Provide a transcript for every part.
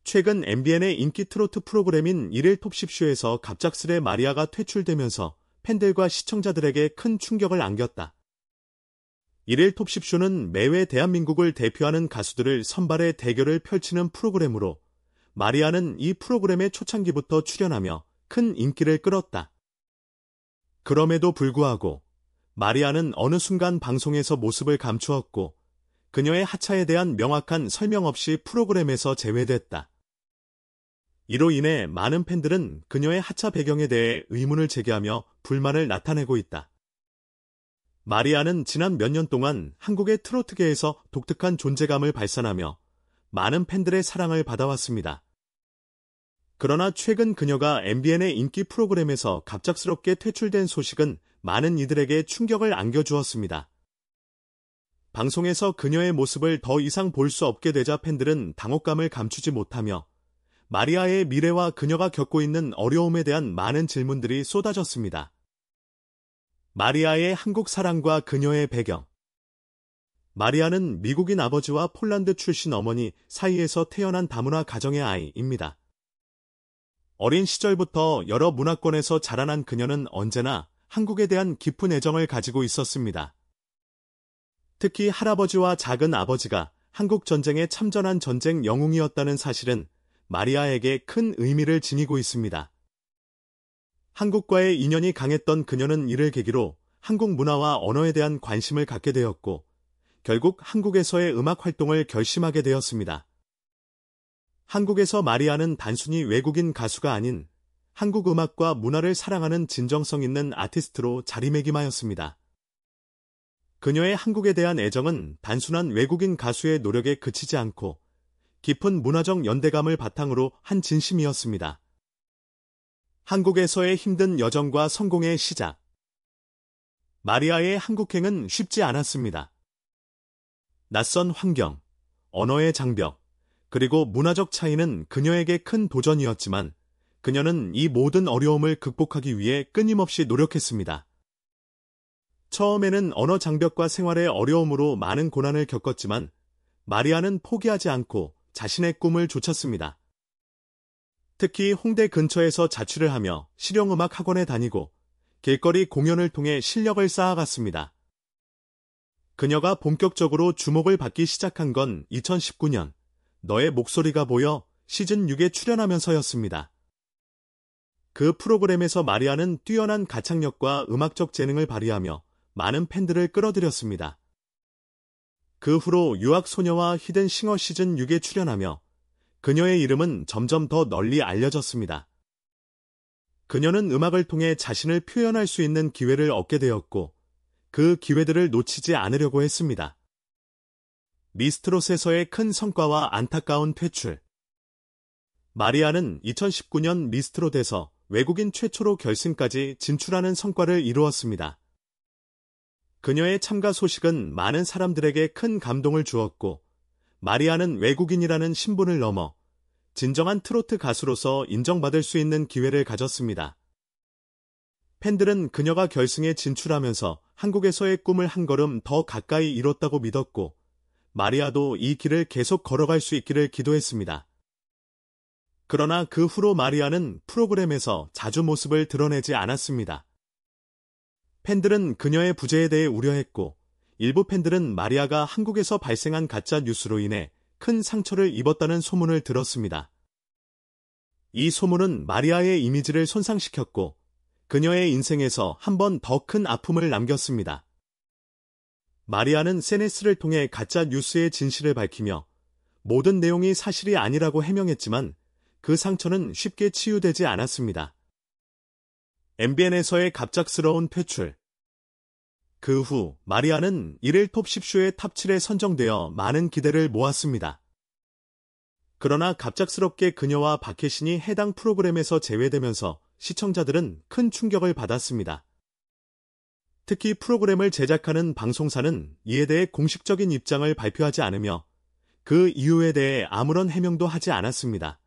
최근 MBN의 인기 트로트 프로그램인 일일 톱10쇼에서 갑작스레 마리아가 퇴출되면서 팬들과 시청자들에게 큰 충격을 안겼다. 일일 톱10쇼는 매회 대한민국을 대표하는 가수들을 선발해 대결을 펼치는 프로그램으로 마리아는 이 프로그램의 초창기부터 출연하며 큰 인기를 끌었다. 그럼에도 불구하고 마리아는 어느 순간 방송에서 모습을 감추었고 그녀의 하차에 대한 명확한 설명 없이 프로그램에서 제외됐다. 이로 인해 많은 팬들은 그녀의 하차 배경에 대해 의문을 제기하며 불만을 나타내고 있다. 마리아는 지난 몇 년 동안 한국의 트로트계에서 독특한 존재감을 발산하며 많은 팬들의 사랑을 받아왔습니다. 그러나 최근 그녀가 MBN의 인기 프로그램에서 갑작스럽게 퇴출된 소식은 많은 이들에게 충격을 안겨주었습니다. 방송에서 그녀의 모습을 더 이상 볼 수 없게 되자 팬들은 당혹감을 감추지 못하며 마리아의 미래와 그녀가 겪고 있는 어려움에 대한 많은 질문들이 쏟아졌습니다. 마리아의 한국 사랑과 그녀의 배경. 마리아는 미국인 아버지와 폴란드 출신 어머니 사이에서 태어난 다문화 가정의 아이입니다. 어린 시절부터 여러 문화권에서 자라난 그녀는 언제나 한국에 대한 깊은 애정을 가지고 있었습니다. 특히 할아버지와 작은 아버지가 한국 전쟁에 참전한 전쟁 영웅이었다는 사실은 마리아에게 큰 의미를 지니고 있습니다. 한국과의 인연이 강했던 그녀는 이를 계기로 한국 문화와 언어에 대한 관심을 갖게 되었고 결국 한국에서의 음악 활동을 결심하게 되었습니다. 한국에서 마리아는 단순히 외국인 가수가 아닌 한국 음악과 문화를 사랑하는 진정성 있는 아티스트로 자리매김하였습니다. 그녀의 한국에 대한 애정은 단순한 외국인 가수의 노력에 그치지 않고 깊은 문화적 연대감을 바탕으로 한 진심이었습니다. 한국에서의 힘든 여정과 성공의 시작. 마리아의 한국행은 쉽지 않았습니다. 낯선 환경, 언어의 장벽, 그리고 문화적 차이는 그녀에게 큰 도전이었지만 그녀는 이 모든 어려움을 극복하기 위해 끊임없이 노력했습니다. 처음에는 언어 장벽과 생활의 어려움으로 많은 고난을 겪었지만 마리아는 포기하지 않고 자신의 꿈을 좇았습니다. 특히 홍대 근처에서 자취를 하며 실용음악 학원에 다니고 길거리 공연을 통해 실력을 쌓아갔습니다. 그녀가 본격적으로 주목을 받기 시작한 건 2019년 너의 목소리가 보여 시즌6에 출연하면서였습니다. 그 프로그램에서 마리아는 뛰어난 가창력과 음악적 재능을 발휘하며 많은 팬들을 끌어들였습니다. 그 후로 유학소녀와 히든싱어 시즌6에 출연하며 그녀의 이름은 점점 더 널리 알려졌습니다. 그녀는 음악을 통해 자신을 표현할 수 있는 기회를 얻게 되었고 그 기회들을 놓치지 않으려고 했습니다. 미스트롯에서의 큰 성과와 안타까운 퇴출. 마리아는 2019년 미스트롯에서 외국인 최초로 결승까지 진출하는 성과를 이루었습니다. 그녀의 참가 소식은 많은 사람들에게 큰 감동을 주었고 마리아는 외국인이라는 신분을 넘어 진정한 트로트 가수로서 인정받을 수 있는 기회를 가졌습니다. 팬들은 그녀가 결승에 진출하면서 한국에서의 꿈을 한 걸음 더 가까이 이뤘다고 믿었고 마리아도 이 길을 계속 걸어갈 수 있기를 기도했습니다. 그러나 그 후로 마리아는 프로그램에서 자주 모습을 드러내지 않았습니다. 팬들은 그녀의 부재에 대해 우려했고 일부 팬들은 마리아가 한국에서 발생한 가짜 뉴스로 인해 큰 상처를 입었다는 소문을 들었습니다. 이 소문은 마리아의 이미지를 손상시켰고 그녀의 인생에서 한 번 더 큰 아픔을 남겼습니다. 마리아는 SNS를 통해 가짜 뉴스의 진실을 밝히며 모든 내용이 사실이 아니라고 해명했지만 그 상처는 쉽게 치유되지 않았습니다. MBN에서의 갑작스러운 퇴출. 그 후 마리아는 일일 톱10쇼의 탑7에 선정되어 많은 기대를 모았습니다. 그러나 갑작스럽게 그녀와 박혜신이 해당 프로그램에서 제외되면서 시청자들은 큰 충격을 받았습니다. 특히 프로그램을 제작하는 방송사는 이에 대해 공식적인 입장을 발표하지 않으며 그 이유에 대해 아무런 해명도 하지 않았습니다.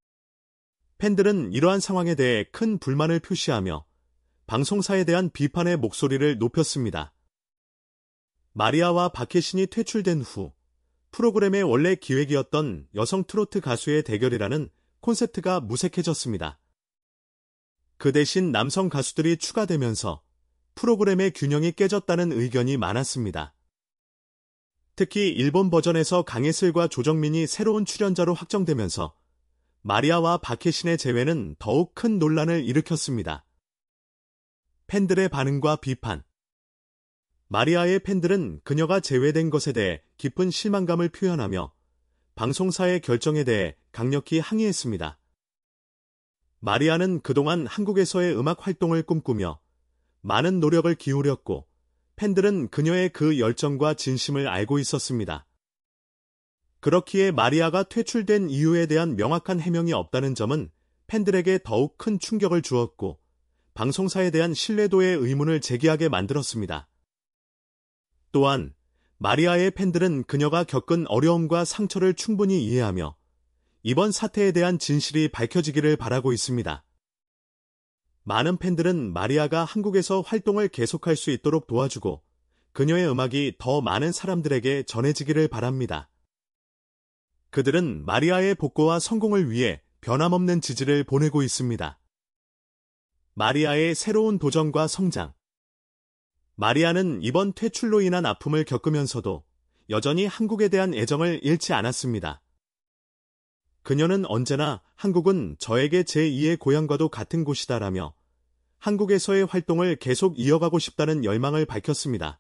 팬들은 이러한 상황에 대해 큰 불만을 표시하며 방송사에 대한 비판의 목소리를 높였습니다. 마리아와 박혜신이 퇴출된 후 프로그램의 원래 기획이었던 여성 트로트 가수의 대결이라는 콘셉트가 무색해졌습니다. 그 대신 남성 가수들이 추가되면서 프로그램의 균형이 깨졌다는 의견이 많았습니다. 특히 일본 버전에서 강예슬과 조정민이 새로운 출연자로 확정되면서 마리아와 박혜신의 제외는 더욱 큰 논란을 일으켰습니다. 팬들의 반응과 비판. 마리아의 팬들은 그녀가 제외된 것에 대해 깊은 실망감을 표현하며 방송사의 결정에 대해 강력히 항의했습니다. 마리아는 그동안 한국에서의 음악 활동을 꿈꾸며 많은 노력을 기울였고 팬들은 그녀의 그 열정과 진심을 알고 있었습니다. 그렇기에 마리아가 퇴출된 이유에 대한 명확한 해명이 없다는 점은 팬들에게 더욱 큰 충격을 주었고 방송사에 대한 신뢰도의 의문을 제기하게 만들었습니다. 또한 마리아의 팬들은 그녀가 겪은 어려움과 상처를 충분히 이해하며 이번 사태에 대한 진실이 밝혀지기를 바라고 있습니다. 많은 팬들은 마리아가 한국에서 활동을 계속할 수 있도록 도와주고 그녀의 음악이 더 많은 사람들에게 전해지기를 바랍니다. 그들은 마리아의 복구와 성공을 위해 변함없는 지지를 보내고 있습니다. 마리아의 새로운 도전과 성장. 마리아는 이번 퇴출로 인한 아픔을 겪으면서도 여전히 한국에 대한 애정을 잃지 않았습니다. 그녀는 언제나 한국은 저에게 제2의 고향과도 같은 곳이다라며 한국에서의 활동을 계속 이어가고 싶다는 열망을 밝혔습니다.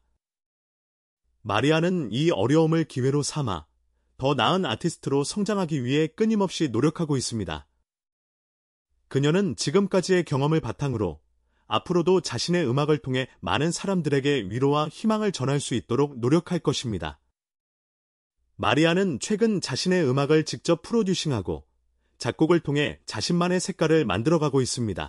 마리아는 이 어려움을 기회로 삼아 더 나은 아티스트로 성장하기 위해 끊임없이 노력하고 있습니다. 그녀는 지금까지의 경험을 바탕으로 앞으로도 자신의 음악을 통해 많은 사람들에게 위로와 희망을 전할 수 있도록 노력할 것입니다. 마리아는 최근 자신의 음악을 직접 프로듀싱하고 작곡을 통해 자신만의 색깔을 만들어가고 있습니다.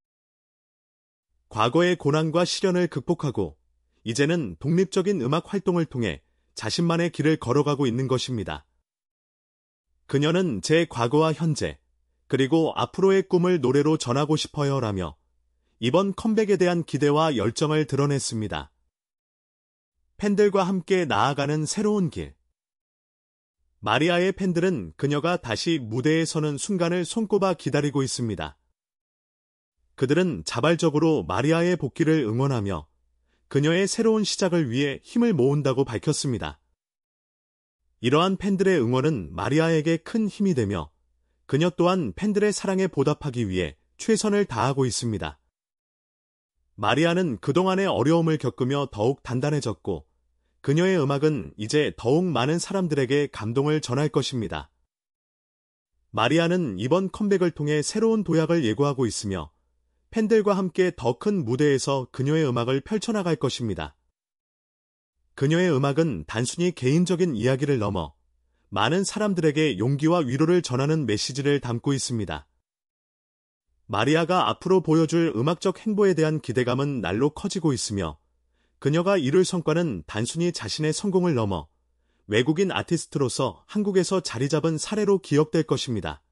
과거의 고난과 시련을 극복하고 이제는 독립적인 음악 활동을 통해 자신만의 길을 걸어가고 있는 것입니다. 그녀는 제 과거와 현재, 그리고 앞으로의 꿈을 노래로 전하고 싶어요 라며 이번 컴백에 대한 기대와 열정을 드러냈습니다. 팬들과 함께 나아가는 새로운 길. 마리아의 팬들은 그녀가 다시 무대에 서는 순간을 손꼽아 기다리고 있습니다. 그들은 자발적으로 마리아의 복귀를 응원하며 그녀의 새로운 시작을 위해 힘을 모은다고 밝혔습니다. 이러한 팬들의 응원은 마리아에게 큰 힘이 되며 그녀 또한 팬들의 사랑에 보답하기 위해 최선을 다하고 있습니다. 마리아는 그동안의 어려움을 겪으며 더욱 단단해졌고 그녀의 음악은 이제 더욱 많은 사람들에게 감동을 전할 것입니다. 마리아는 이번 컴백을 통해 새로운 도약을 예고하고 있으며 팬들과 함께 더 큰 무대에서 그녀의 음악을 펼쳐나갈 것입니다. 그녀의 음악은 단순히 개인적인 이야기를 넘어 많은 사람들에게 용기와 위로를 전하는 메시지를 담고 있습니다. 마리아가 앞으로 보여줄 음악적 행보에 대한 기대감은 날로 커지고 있으며 그녀가 이룰 성과는 단순히 자신의 성공을 넘어 외국인 아티스트로서 한국에서 자리 잡은 사례로 기억될 것입니다.